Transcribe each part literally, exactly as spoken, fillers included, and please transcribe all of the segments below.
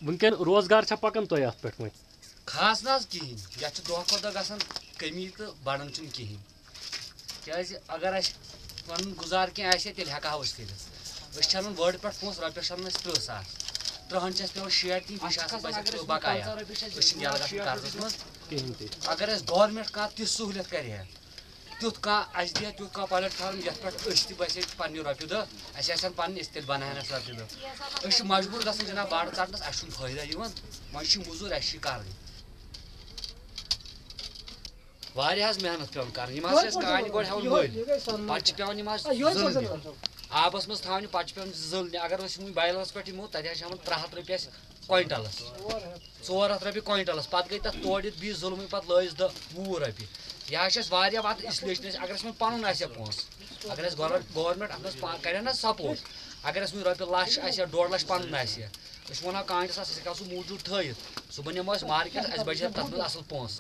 वनकन रोजगार छा पकन तो अत पे वो खास ना कहें या दह खुद दह गसान कमी तो बढ़ान कहें क्या अगर वन गुजार क्या तेल हेको कर वर्ड पे पोस रपस त्रिह सास त्रिहन पे शेयर दी बकाया कर्जस मज अगर गवर्नमेंट कह ति सहूलियत कर तुथ कह दिया तुथ कह प्लेटफार्म ये पे बस पे रोपये दह अन पे तेल बनान रोपये दह मजबूर ग जनाब बाड़ षटनस अस फायदा वह मजूर अस कर मेहनत पे कर कान गो हेवन मल पे आबस मज थी पे जल अगर वो बैलस पे तक त्रे हथ रुपये क्विंटलस ोर हथ रुपये क्विंटलस पे गई तक तोड़ बी जुलम पे लस दह वह रुपये यह वत इसलिए अगर पुन पोस अगर गवर्नमेंट अत कर ना सपोर्ट अगर रुपये लच आ डोड़ लच पुन वन कांटस अस सह मूजूद थत सुबह नमो मार्केट अस बचे तथ मज असल पोस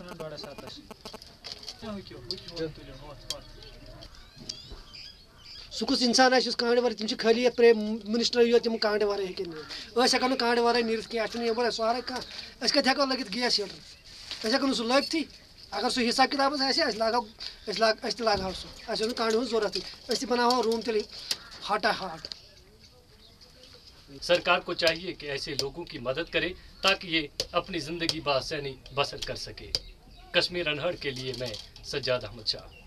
सुकुस इंसान कांड वर तम खाली ये प्रेम मिनिस्टर यो तम कांड वर हेकान कांड वर नीरत कह सारे कह कत हेको लगित गैस हीटर हेको सह लगती अगर सह हिसाब किताब लागो लागो सह अस कांड हूँ जरूरत अस बनाओ रूम तेल हाटा हाट। सरकार को चाहिए कि ऐसे लोगों की मदद करे ताकि ये अपनी जिंदगी बासानी बसर कर सके। कश्मीर अनहड़ के लिए मैं सज्जाद अहमद शाह।